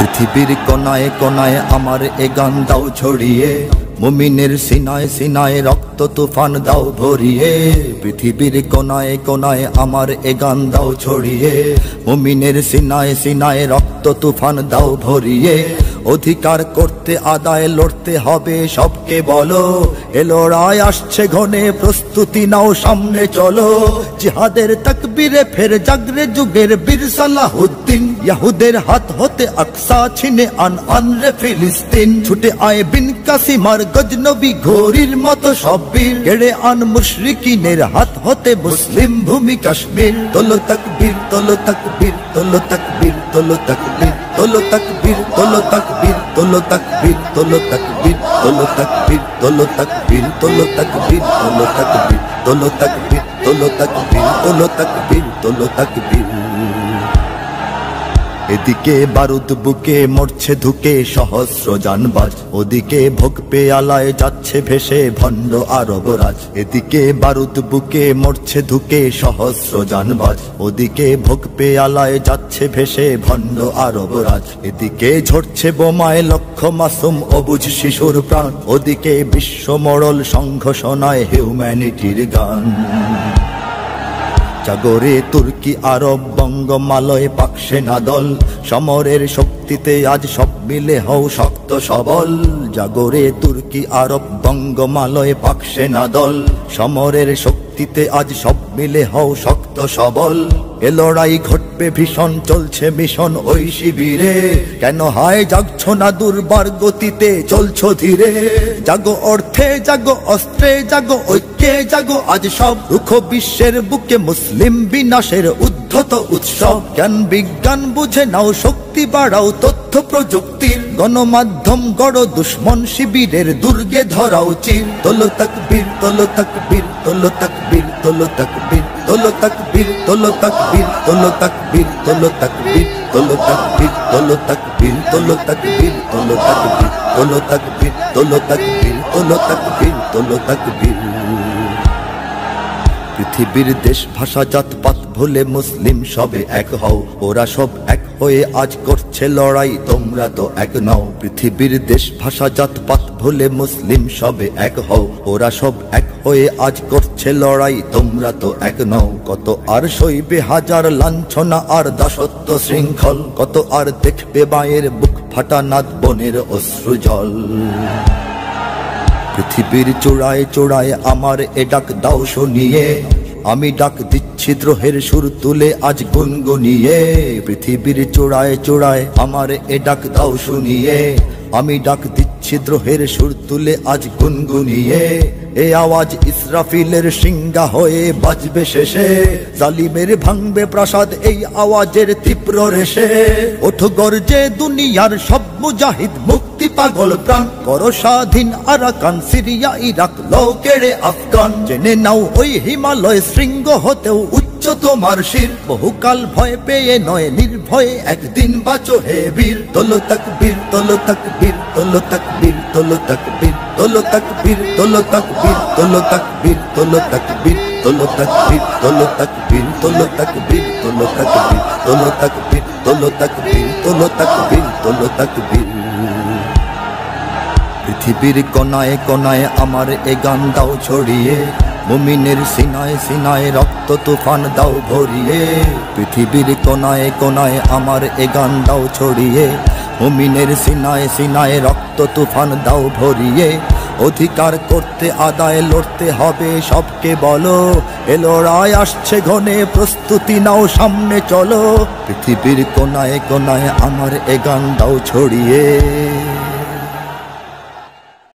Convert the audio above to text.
পৃথিবীর কোনায় কোনায় আমার এ গান দাও ছড়িয়ে, মুমিনের সিনায় সিনায় রক্ত তুফান দাও ভরিয়ে। পৃথিবীর কোনায় কোনায় আমার এ গান দাও ছড়িয়ে, মুমিনের সিনায় সিনায় রক্ত তুফান দাও ভরিয়ে। অধিকার করতে আদায় লড়তে হবে সবকে বলো, এ লড়াই আসছে ঘনে প্রস্তুতি নাও সামনে চলো। জিহাদের তাকবীরে ফের জাগরে যুগের বীর সালাহুদ্দিন, ইয়াহুদের হাত হতে আকসা ছিনে আন রে ফিলিস্তিন। ছুটে আয় বিন কাসিমার গজনবী ঘোরির মতো সব বীর, কেড়ে আন মুশরিকিনের হাত হতে মুসলিম ভূমি কাশ্মীর। তোলো তাকবীর তোলো তাকবীর তোলো তাকবীর তোলো তাকবীর তোলো তাকবীর তোলো তাকবীর তোলো তাকবীর তোলো তাকবীর তোলো তাকবীর তোলো তাকবীর তোলো তাকবীর তোলো তাকবীর তোলো তাকবীর তোলো তাকবীর তোলো তাকবীর তোলো তাকবীর। এদিকে বারুদ বুকে মরছে ধুকে সহস্র জানবাজ, ওদিকে ভোগ পেয়ালায় যাচ্ছে ভেসে ভণ্ড আরবরাজ। এদিকে বারুদ বুকে মরছে ধুকে সহস্র জানবাজ, ওদিকে ভোগ পেয়ালায় যাচ্ছে ভেসে ভণ্ড আরবরাজ। এদিকে ঝরছে বোমায় লক্ষ মাসুম অবুঝ শিশুর প্রাণ, ওদিকে বিশ্ব মরল সংঘ শোনায় হিউম্যানিটির গান। জাগরে তুর্কি আরব বঙ্গমালয় পাক সেনা দল, সমরের শক্তিতে আজ সব মিলে হও শক্ত সবল। জাগরে তুর্কি আরব বঙ্গমালয় পাক সেনা দল, সমরের শক্তিতে আজ সব মিলে হও শক্ত সবল। এ লড়াই ঘটবে ভীষণ চলছে মিশন ওই শিবিরে, কেন হায় জাগছো না দুর্বার গতিতে চলছো ধীরে। জাগো অর্থে জাগো অস্ত্রে জাগো ঐক্যে জাগো আজ সব, রুখ বিশ্বের বুকে মুসলিম বিনাশের উদ্ধত উৎসব। জ্ঞান বিজ্ঞান বুঝে নাও শক্তি বাড়াও তথ্য প্রযুক্তির, গণমাধ্যম গড় দুশ্মন শিবিরের দুর্গে ধরাও চির। তোলো তাকবীর তোলো তাকবীর তোলো তাকবীর তোলো তাকবীর তোলো তাকবীর তোলো তাকবীর তোলো তাকবীর তোলো তাকবীর তোলো তাকবীর তোলো তাকবীর তোলো তাকবীর তোলো তাকবীর তোলো তাকবীর তোলো তাকবীর তোলো তাকবীর তোলো তাকবীর। পৃথিবীর দেশ ভাষা জাত পাত ভুলে মুসলিম সবে এক হও, ওরা সব এক হয়ে আজ করছে লড়াই তোমরা তো এক নও। পৃথিবীর দেশ ভাষা জাত পাত ভুলে মুসলিম সবে এক হও, ওরা সব এক হয়ে আজ করছে লড়াই তোমরা তো এক নও। কত আর সইবে হাজার লাঞ্ছনা আর দাসত্ব শৃঙ্খল, কত আর দেখবে মায়ের বুক ফাটা নাদ বনের অশ্রু জল। পৃথিবীর চূড়ায় চূড়ায় আমার এ ডাক দাও শুনিয়ে, আমি ডাক দিচ্ছি দ্রোহের সুর তুলে আজ গুনগুনিয়ে। পৃথিবীর চূড়ায় চূড়ায় আমার এ ডাক দাও শুনিয়ে, আমি ডাক দিচ্ছি দ্রোহের সুর তুলে আজ গুনগুনিয়ে। এ আওয়াজ ইসরাফিলের সিংহা হয়ে বাজবে শেষে, জালিমের ভাঙবে প্রাসাদ এই আওয়াজের তীব্র রেশে। ওঠো গর্জে দুনিয়ার সব মুজাহিদ মুক্তি পাগল প্রাণ, করো স্বাধীন আরাকান সিরিয়া ইরাক লও কেড়ে আফগান। জেনে নাও ওই হিমালয় শৃঙ্গ হতেও উচ্চ তোমার শির, বহুকাল ভয় পেয়ে নয় নির্ভয়ে একদিন বাঁচো হে বীর। তোলো তাকবীর তোলো তাকবীর তোলো তাকবীর তোলো তাকবীর তোলো তাকবীর তোলো তাকবীর তোলো তাকবীর তোলো তাকবীর তোলো তাকবীর তোলো তাকবীর তোলো তাকবীর তোলো তাকবীর তোলো তাকবীর তোলো তাকবীর তোলো তাকবীর তোলো তাকবীর। পৃথিবীর কোনায় কোনায় আমার এ গান দাও ছড়িয়ে, মুমিনের সিনায় সিনায় রক্ত তুফান দাও ভরিয়ে। পৃথিবীর কোনায় কোনায় আমার এ গান দাও ছড়িয়ে, মুমিনের সিনায় সিনায় রক্ত তুফান দাও ভরিয়ে। অধিকার করতে আদায় লড়তে হবে সবকে বলো, এ লড়াই আসছে ঘনে প্রস্তুতি নাও সামনে চলো। পৃথিবীর কোনায় কোনায় আমার এ গান দাও ছড়িয়ে।